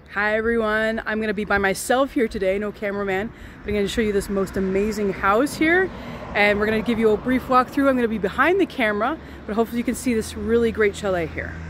Hi everyone, I'm going to be by myself here today, no cameraman, but I'm going to show you this most amazing house here, and we're going to give you a brief walkthrough. I'm going to be behind the camera, but hopefully you can see this really great chalet here.